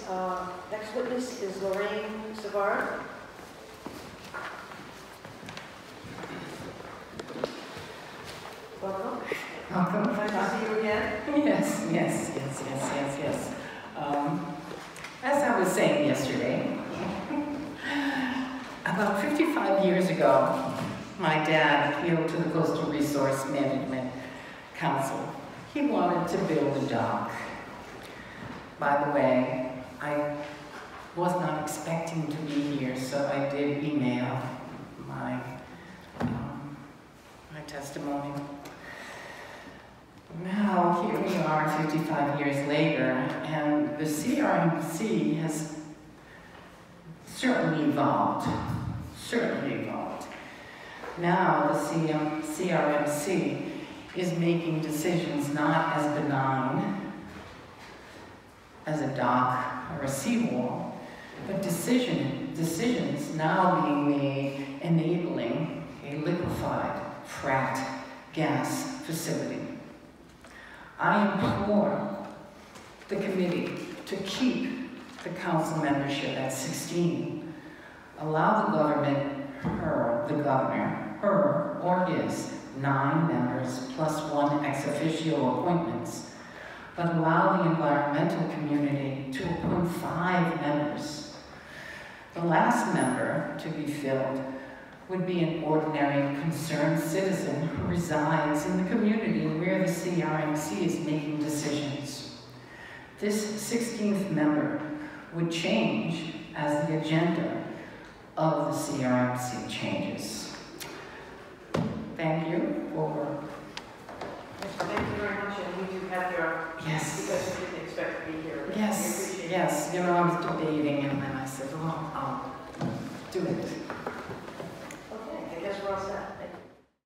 Next witness is Lorraine Savard. Welcome. Welcome. Nice to see you again. Yes. As I was saying yesterday, about 55 years ago, my dad appealed to the Coastal Resource Management Council. He wanted to build a dock. By the way, I was not expecting to be here, so I did email my testimony. Now, here we are 55 years later, and the CRMC has certainly evolved. Now, the CRMC is making decisions not as benign as a dock or a seawall, but decisions now being made enabling a liquefied fracked gas facility. I implore the committee to keep the council membership at 16. Allow the government, the governor, her or his, 9 members plus 1 ex officio appointments, but allow the environmental community to appoint 5 members. The last member to be filled would be an ordinary concerned citizen who resides in the community where the CRMC is making decisions. This 16th member would change as the agenda of the CRMC changes. Thank you for... Thank you very much, and we do have your... Yes. Because we didn't expect to be here. Yes, yes. You know, I was debating, and then I said, well, I'll do it.